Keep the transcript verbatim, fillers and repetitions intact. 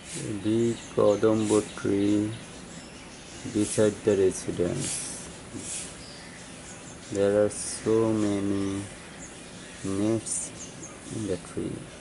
A big Codombo tree beside the residence. There are so many nests in the tree.